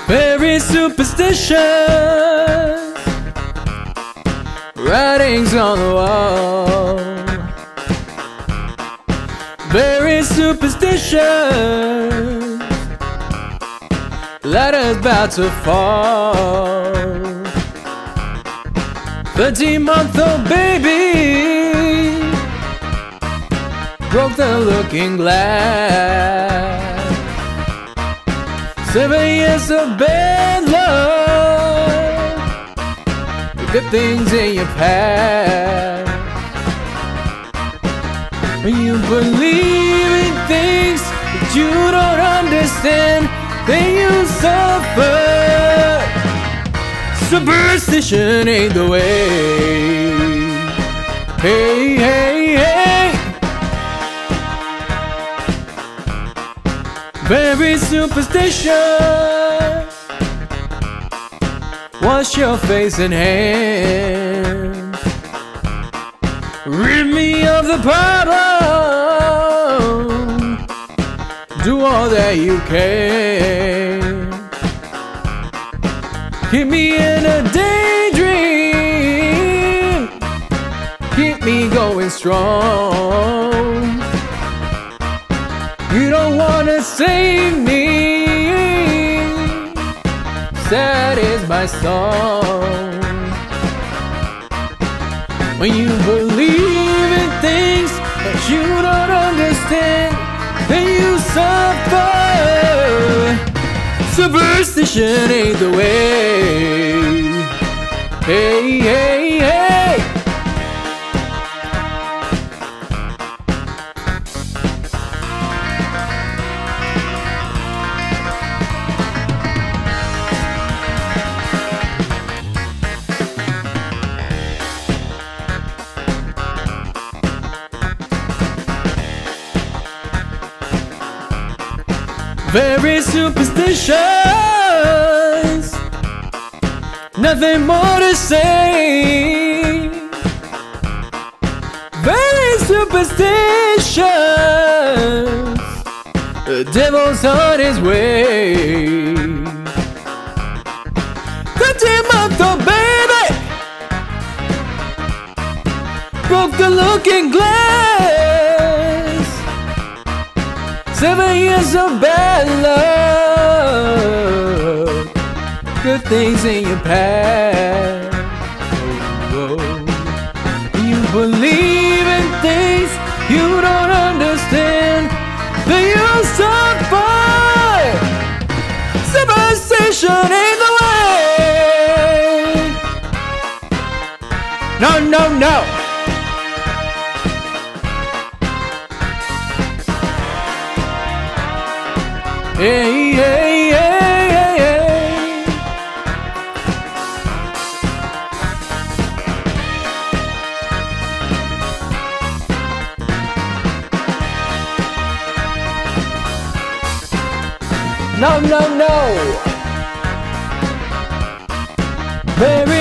Very superstitious writings on the wall. Very superstitious ladders about to fall. 13-month-old baby broke the looking glass. 7 years of bad luck, the good things in your past. When you believe in things that you don't understand, then you suffer. Superstition ain't the way. Hey, hey, hey. Very superstitious. Wash your face and hands. Rid me of the problem. Do all that you can. Keep me in a daydream. Keep me going strong. You don't wanna save me. Sad is my song. When you believe in things that you don't understand, then you suffer. Superstition ain't the way. Hey, hey, hey. Very superstitious, nothing more to say. Very superstitious, the devil's on his way. 13-month-old baby broke the looking glass. 7 years of bad luck, good things in your past. Oh, oh. You believe in things you don't understand, then you suffer. Superstition ain't the way. No, no, no. Hey, hey, hey, hey, hey. No, no, no. Very